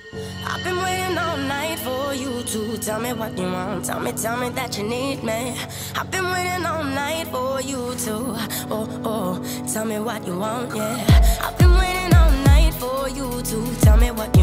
I've been waiting all night for you to tell me what you want. Tell me that you need me. I've been waiting all night for you to, tell me what you want, yeah. I've been waiting all night for you to tell me what you